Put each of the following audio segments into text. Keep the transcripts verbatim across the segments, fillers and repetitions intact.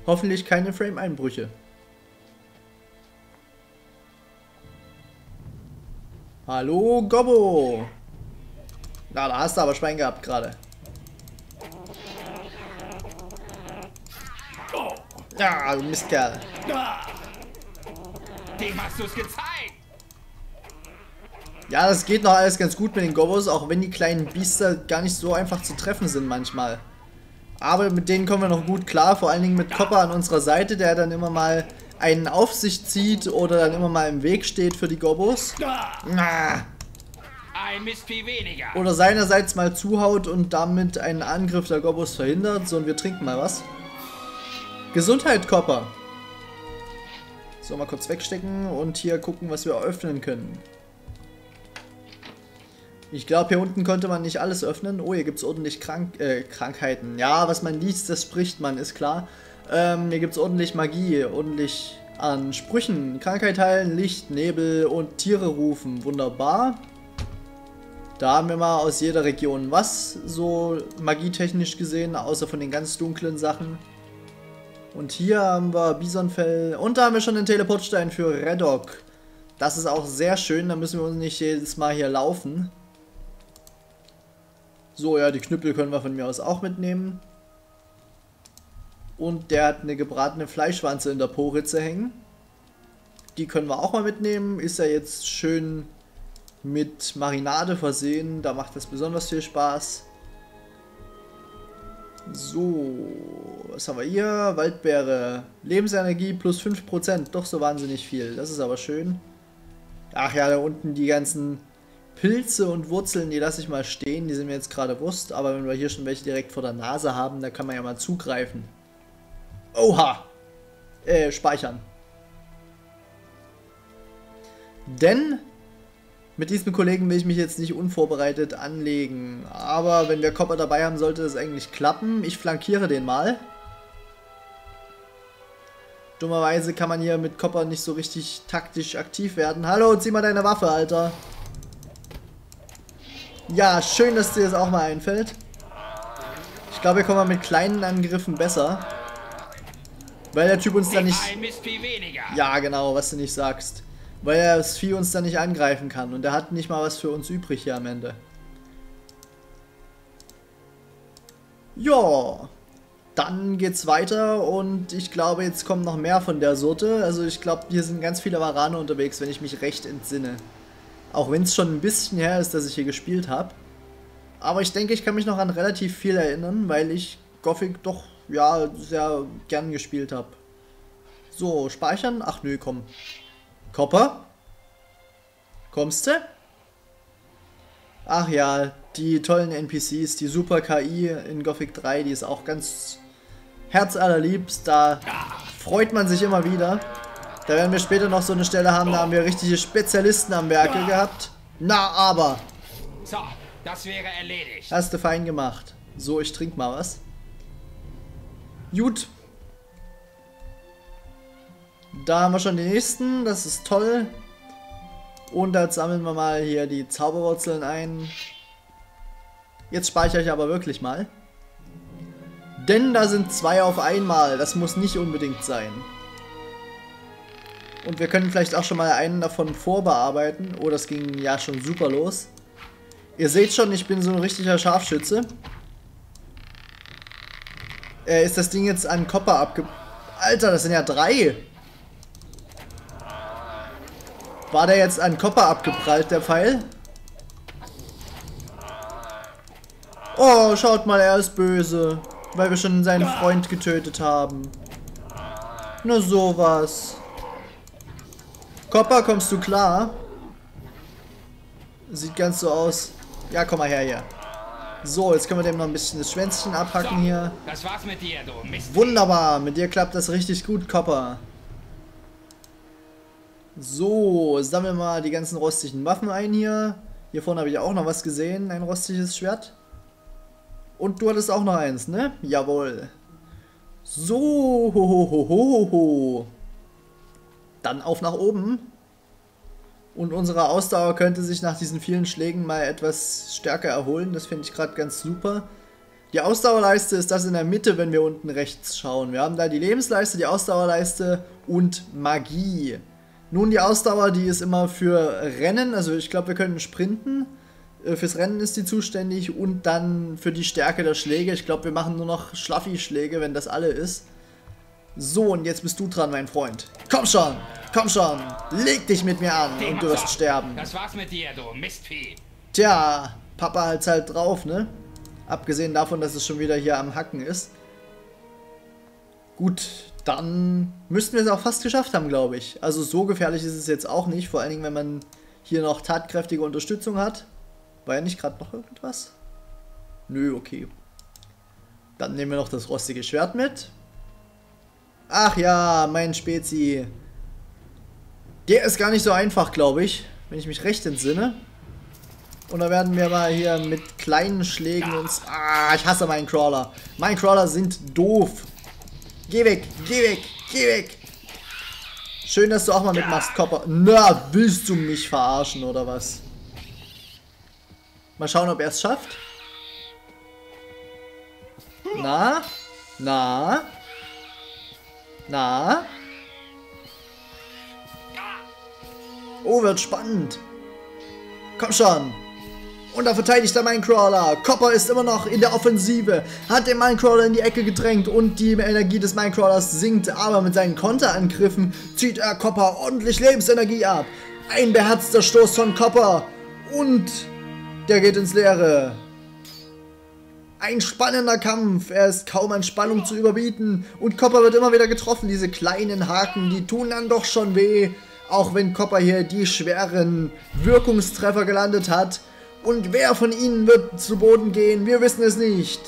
Hoffentlich keine Frame-Einbrüche. Hallo, Gobbo! Na, da hast du aber Schwein gehabt gerade. Ja, du Mistkerl. Dem hast du es gezeigt! Ja, das geht noch alles ganz gut mit den Gobbos, auch wenn die kleinen Biester gar nicht so einfach zu treffen sind manchmal. Aber mit denen kommen wir noch gut klar, vor allen Dingen mit Copper an unserer Seite, der dann immer mal einen auf sich zieht oder dann immer mal im Weg steht für die Gobbos. Ah. Ein Mistvieh weniger. Oder seinerseits mal zuhaut und damit einen Angriff der Gobbos verhindert. So, und wir trinken mal was. Gesundheit, Copper. So, mal kurz wegstecken und hier gucken, was wir öffnen können. Ich glaube, hier unten konnte man nicht alles öffnen. Oh, hier gibt es ordentlich Krank äh, Krankheiten. Ja, was man liest, das spricht man, ist klar. Ähm, hier gibt es ordentlich Magie, ordentlich an Sprüchen. Krankheit heilen, Licht, Nebel und Tiere rufen. Wunderbar. Da haben wir mal aus jeder Region was, so magietechnisch gesehen, außer von den ganz dunklen Sachen. Und hier haben wir Bisonfell und da haben wir schon den Teleportstein für Redok. Das ist auch sehr schön, da müssen wir uns nicht jedes Mal hier laufen. So, ja, die Knüppel können wir von mir aus auch mitnehmen. Und der hat eine gebratene Fleischwanze in der Po-Ritze hängen. Die können wir auch mal mitnehmen. Ist ja jetzt schön mit Marinade versehen. Da macht das besonders viel Spaß. So, was haben wir hier? Waldbeere. Lebensenergie plus fünf Prozent. Doch so wahnsinnig viel. Das ist aber schön. Ach ja, da unten die ganzen Pilze und Wurzeln, die lasse ich mal stehen. Die sind mir jetzt gerade Wurst. Aber wenn wir hier schon welche direkt vor der Nase haben, da kann man ja mal zugreifen. Oha! Äh, speichern. Denn mit diesem Kollegen will ich mich jetzt nicht unvorbereitet anlegen. Aber wenn wir Copper dabei haben, sollte das eigentlich klappen. Ich flankiere den mal. Dummerweise kann man hier mit Copper nicht so richtig taktisch aktiv werden. Hallo, zieh mal deine Waffe, Alter. Ja, schön, dass dir das auch mal einfällt. Ich glaube, wir kommen mal mit kleinen Angriffen besser. Weil der Typ uns dann nicht... Ja, genau, was du nicht sagst. Weil er das Vieh uns dann nicht angreifen kann. Und er hat nicht mal was für uns übrig hier am Ende. Ja. Dann geht's weiter und ich glaube, jetzt kommen noch mehr von der Sorte. Also ich glaube, hier sind ganz viele Warane unterwegs, wenn ich mich recht entsinne. Auch wenn es schon ein bisschen her ist, dass ich hier gespielt habe. Aber ich denke, ich kann mich noch an relativ viel erinnern, weil ich Gothic doch, ja, sehr gern gespielt habe. So, speichern? Ach nö, komm. Copper? Kommst du? Ach ja, die tollen N P Cs, die super K I in Gothic drei, die ist auch ganz herzallerliebst. Da freut man sich immer wieder. Da werden wir später noch so eine Stelle haben, da haben wir richtige Spezialisten am Werke gehabt. Na, aber. So, das wäre erledigt. Hast du fein gemacht. So, ich trink mal was. Gut. Da haben wir schon den nächsten, das ist toll. Und jetzt sammeln wir mal hier die Zauberwurzeln ein. Jetzt speichere ich aber wirklich mal. Denn da sind zwei auf einmal, das muss nicht unbedingt sein. Und wir können vielleicht auch schon mal einen davon vorbearbeiten. Oh, das ging ja schon super los. Ihr seht schon, ich bin so ein richtiger Scharfschütze. Äh, ist das Ding jetzt an Copper abge... Alter, das sind ja drei! War der jetzt an Copper abgeprallt, der Pfeil? Oh, schaut mal, er ist böse. Weil wir schon seinen Freund getötet haben. Nur sowas. Copper, kommst du klar? Sieht ganz so aus. Ja, komm mal her hier. So, jetzt können wir dem noch ein bisschen das Schwänzchen abhacken hier. Das war's mit dir, du Mist. Wunderbar, mit dir klappt das richtig gut, Copper. So, sammeln wir mal die ganzen rostigen Waffen ein hier. Hier vorne habe ich auch noch was gesehen, ein rostiges Schwert. Und du hattest auch noch eins, ne? Jawohl. So, ho, ho, ho, ho, ho. Dann auf nach oben. Und unsere Ausdauer könnte sich nach diesen vielen Schlägen mal etwas stärker erholen. Das finde ich gerade ganz super. Die Ausdauerleiste ist das in der Mitte, wenn wir unten rechts schauen. Wir haben da die Lebensleiste, die Ausdauerleiste und Magie. Nun, die Ausdauer, die ist immer für Rennen, also ich glaube, wir können sprinten. Fürs Rennen ist die zuständig und dann für die Stärke der Schläge. Ich glaube, wir machen nur noch Schlaffi-Schläge, wenn das alle ist. So, und jetzt bist du dran, mein Freund. Komm schon, komm schon, leg dich mit mir an und du wirst sterben. Das war's mit dir, du Mistvieh. Tja, Papa halt's halt drauf, ne? Abgesehen davon, dass es schon wieder hier am Hacken ist. Gut, dann müssten wir es auch fast geschafft haben, glaube ich. Also so gefährlich ist es jetzt auch nicht, vor allen Dingen, wenn man hier noch tatkräftige Unterstützung hat. War ja nicht gerade noch irgendwas? Nö, okay. Dann nehmen wir noch das rostige Schwert mit. Ach ja, mein Spezi. Der ist gar nicht so einfach, glaube ich, wenn ich mich recht entsinne. Und da werden wir mal hier mit kleinen Schlägen uns... Ah, ich hasse meinen Crawler. Meine Crawler sind doof. Geh weg, geh weg, geh weg. Schön, dass du auch mal mitmachst, Copper. Na, willst du mich verarschen, oder was? Mal schauen, ob er es schafft. Na? Na? Na? Oh, wird spannend. Komm schon. Und da verteidigt er Minecrawler. Copper ist immer noch in der Offensive. Hat den Minecrawler in die Ecke gedrängt und die Energie des Minecrawlers sinkt. Aber mit seinen Konterangriffen zieht er Copper ordentlich Lebensenergie ab. Ein beherzter Stoß von Copper. Und der geht ins Leere. Ein spannender Kampf. Er ist kaum an Spannung zu überbieten. Und Copper wird immer wieder getroffen. Diese kleinen Haken, die tun dann doch schon weh. Auch wenn Copper hier die schweren Wirkungstreffer gelandet hat. Und wer von ihnen wird zu Boden gehen? Wir wissen es nicht.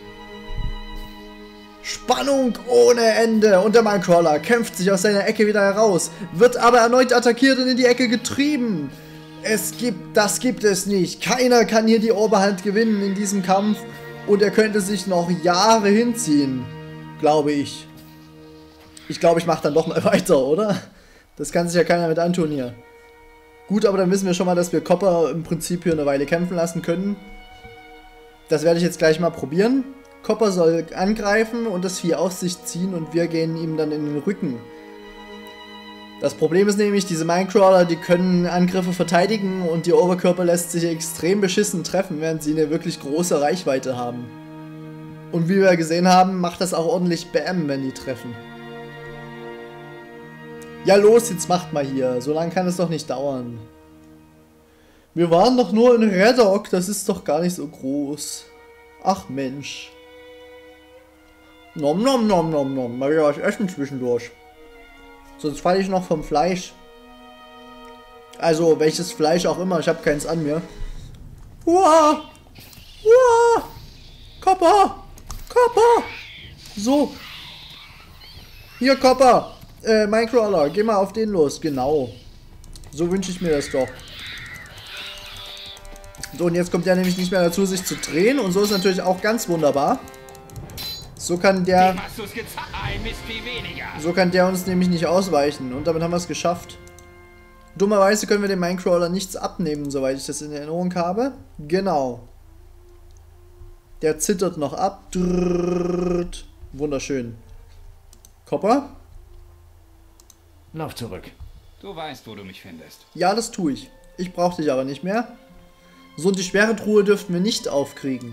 Spannung ohne Ende. Und der Minecrawler kämpft sich aus seiner Ecke wieder heraus. Wird aber erneut attackiert und in die Ecke getrieben. Es gibt, das gibt es nicht. Keiner kann hier die Oberhand gewinnen in diesem Kampf. Und er könnte sich noch Jahre hinziehen. Glaube ich. Ich glaube, ich mache dann doch mal weiter, oder? Das kann sich ja keiner mit antun hier. Gut, aber dann wissen wir schon mal, dass wir Copper im Prinzip hier eine Weile kämpfen lassen können. Das werde ich jetzt gleich mal probieren. Copper soll angreifen und das Vieh auf sich ziehen und wir gehen ihm dann in den Rücken. Das Problem ist nämlich, diese Minecrawler, die können Angriffe verteidigen und ihr Oberkörper lässt sich extrem beschissen treffen, während sie eine wirklich große Reichweite haben. Und wie wir gesehen haben, macht das auch ordentlich Bam, wenn die treffen. Ja los, jetzt macht mal hier. So lange kann es doch nicht dauern. Wir waren doch nur in Reddock, das ist doch gar nicht so groß. Ach Mensch. Nom nom nom nom nom. Mal wieder was essen zwischendurch. Sonst falle ich noch vom Fleisch. Also, welches Fleisch auch immer, ich habe keins an mir. Uah! Uah! Copper! Copper! So. Hier, Copper! Äh, Minecrawler, geh mal auf den los. Genau. So wünsche ich mir das doch. So, und jetzt kommt der nämlich nicht mehr dazu, sich zu drehen. Und so ist natürlich auch ganz wunderbar. So kann der... So kann der uns nämlich nicht ausweichen. Und damit haben wir es geschafft. Dummerweise können wir dem Minecrawler nichts abnehmen, soweit ich das in Erinnerung habe. Genau. Der zittert noch ab. Drrrrt. Wunderschön. Copper? Lauf zurück. Du weißt, wo du mich findest. Ja, das tue ich. Ich brauche dich aber nicht mehr. So, und die schwere Truhe dürften wir nicht aufkriegen.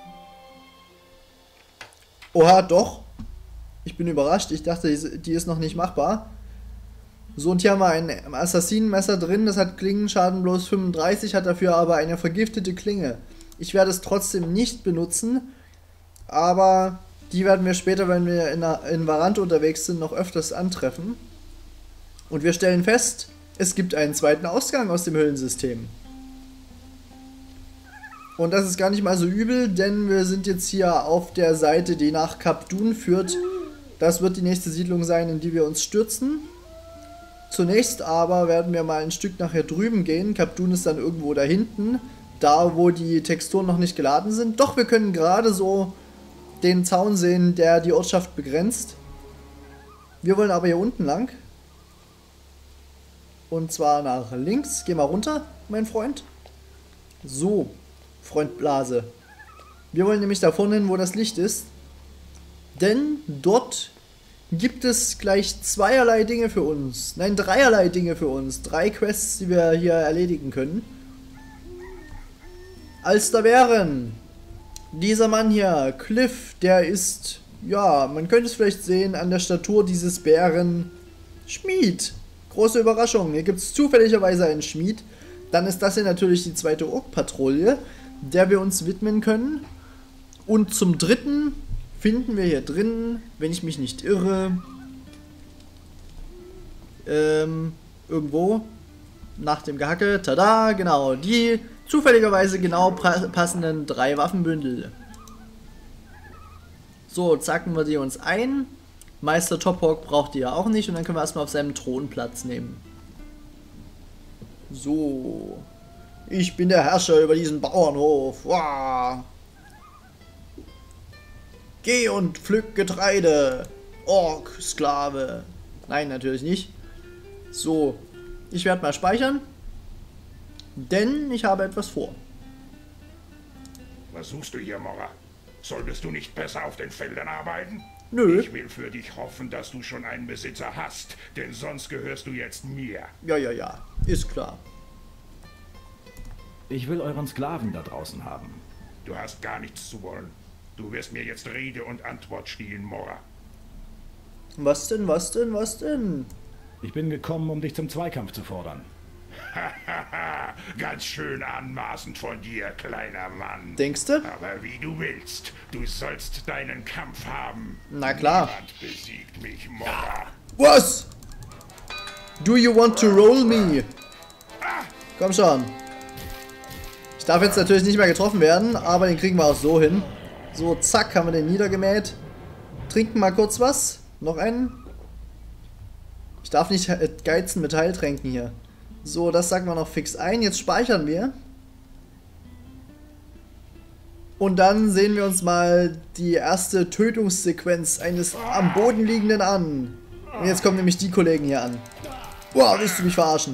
Oha, doch. Ich bin überrascht. Ich dachte, die ist noch nicht machbar. So, und hier haben wir ein Assassinenmesser drin. Das hat Klingenschaden bloß fünfunddreißig, hat dafür aber eine vergiftete Klinge. Ich werde es trotzdem nicht benutzen. Aber die werden wir später, wenn wir in, in Varant unterwegs sind, noch öfters antreffen. Und wir stellen fest, es gibt einen zweiten Ausgang aus dem Höhlensystem. Und das ist gar nicht mal so übel, denn wir sind jetzt hier auf der Seite, die nach Kap Dun führt. Das wird die nächste Siedlung sein, in die wir uns stürzen. Zunächst aber werden wir mal ein Stück nachher drüben gehen. Kap Dun ist dann irgendwo da hinten, da wo die Texturen noch nicht geladen sind. Doch wir können gerade so den Zaun sehen, der die Ortschaft begrenzt. Wir wollen aber hier unten lang. Und zwar nach links. Geh mal runter, mein Freund. So, Freund Blase. Wir wollen nämlich da vorne hin, wo das Licht ist. Denn dort gibt es gleich zweierlei Dinge für uns. Nein, dreierlei Dinge für uns. Drei Quests, die wir hier erledigen können. Als da wären dieser Mann hier, Cliff, der ist, ja, man könnte es vielleicht sehen an der Statur dieses Bären, Schmied. Große Überraschung, hier gibt es zufälligerweise einen Schmied. Dann ist das hier natürlich die zweite Ork-Patrouille, der wir uns widmen können. Und zum dritten finden wir hier drin, wenn ich mich nicht irre, ähm, irgendwo nach dem Gehacke, tada, genau, die zufälligerweise genau passenden drei Waffenbündel. So, zacken wir die uns ein. Meister Tophawk braucht die ja auch nicht und dann können wir erstmal auf seinem Thron Platz nehmen. So. Ich bin der Herrscher über diesen Bauernhof. Wow. Geh und pflück Getreide. Ork, Sklave. Nein, natürlich nicht. So. Ich werde mal speichern. Denn ich habe etwas vor. Was suchst du hier, Mora? Solltest du nicht besser auf den Feldern arbeiten? Nö. Ich will für dich hoffen, dass du schon einen Besitzer hast, denn sonst gehörst du jetzt mir. Ja, ja, ja. Ist klar. Ich will euren Sklaven da draußen haben. Du hast gar nichts zu wollen. Du wirst mir jetzt Rede und Antwort stehen, Mora. Was denn, was denn, was denn? Ich bin gekommen, um dich zum Zweikampf zu fordern. Hahaha, ganz schön anmaßend von dir, kleiner Mann. Denkst du? Aber wie du willst, du sollst deinen Kampf haben. Na klar. Niemand besiegt mich, Mora. Was? Do you want to roll me? Komm schon. Ich darf jetzt natürlich nicht mehr getroffen werden, aber den kriegen wir auch so hin. So, zack, haben wir den niedergemäht. Trinken mal kurz was. Noch einen. Ich darf nicht geizen mit Heiltränken hier. So, das sagen wir noch fix ein. Jetzt speichern wir. Und dann sehen wir uns mal die erste Tötungssequenz eines am Boden liegenden an. Und jetzt kommen nämlich die Kollegen hier an. Wow, willst du mich verarschen?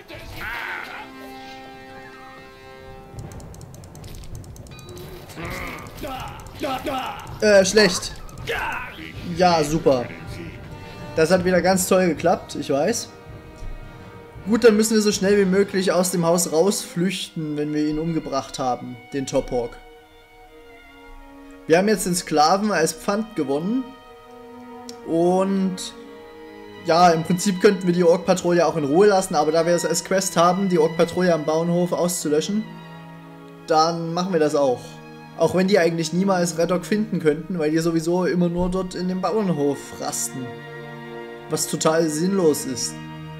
Äh, schlecht. Ja, super. Das hat wieder ganz toll geklappt, ich weiß. Gut, dann müssen wir so schnell wie möglich aus dem Haus rausflüchten, wenn wir ihn umgebracht haben, den Tophawk. Wir haben jetzt den Sklaven als Pfand gewonnen. Und ja, im Prinzip könnten wir die Ork-Patrouille auch in Ruhe lassen, aber da wir es als Quest haben, die Ork-Patrouille am Bauernhof auszulöschen, dann machen wir das auch. Auch wenn die eigentlich niemals Red Dog finden könnten, weil die sowieso immer nur dort in dem Bauernhof rasten. Was total sinnlos ist.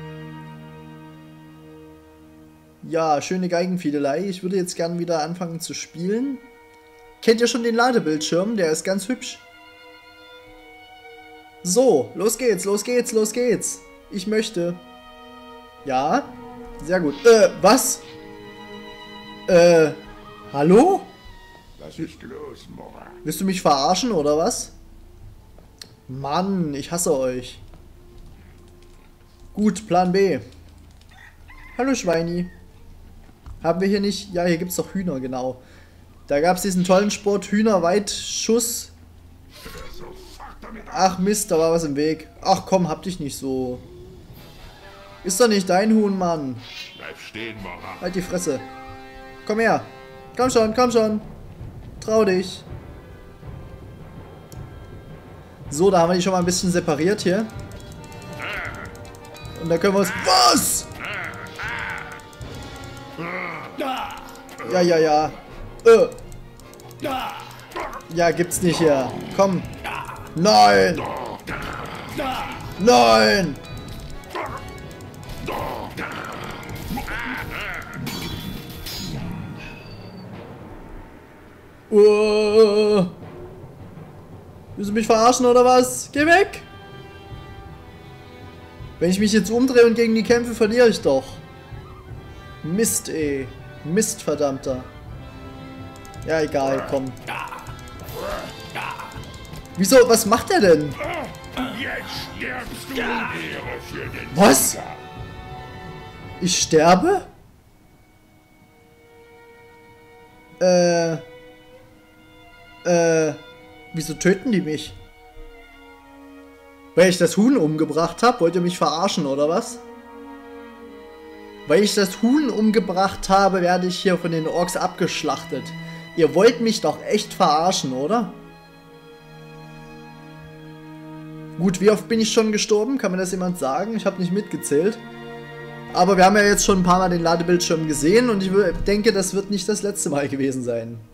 Ja, schöne Geigenfiedelei. Ich würde jetzt gern wieder anfangen zu spielen. Kennt ihr schon den Ladebildschirm? Der ist ganz hübsch. So, los geht's, los geht's, los geht's. Ich möchte. Ja, sehr gut. Äh, was? Äh, hallo? Was ist los, Mora? Willst du mich verarschen oder was? Mann, ich hasse euch. Gut, Plan B. Hallo Schweini. Haben wir hier nicht... Ja, hier gibt's doch Hühner, genau. Da gab's diesen tollen Sport, Hühnerweitschuss. Ach Mist, da war was im Weg. Ach komm, hab dich nicht so. Ist doch nicht dein Huhn, Mann. Bleib stehen, Mora. Halt die Fresse. Komm her. Komm schon, komm schon. Trau dich. So, da haben wir die schon mal ein bisschen separiert hier. Und da können wir uns... Was? Ja, ja, ja. Äh. Ja, gibt's nicht hier. Komm. Nein. Nein. Uh. Willst du mich verarschen oder was? Geh weg! Wenn ich mich jetzt umdrehe und gegen die kämpfe, verliere ich doch. Mist, ey. Mist, verdammter. Ja, egal, komm. Wieso? Was macht er denn? Jetzt stirbst du in Ehre für den Was? Sieger. Ich sterbe? Äh. Äh, wieso töten die mich? Weil ich das Huhn umgebracht habe? Wollt ihr mich verarschen, oder was? Weil ich das Huhn umgebracht habe, werde ich hier von den Orks abgeschlachtet. Ihr wollt mich doch echt verarschen, oder? Gut, wie oft bin ich schon gestorben? Kann mir das jemand sagen? Ich habe nicht mitgezählt. Aber wir haben ja jetzt schon ein paar Mal den Ladebildschirm gesehen und ich denke, das wird nicht das letzte Mal gewesen sein.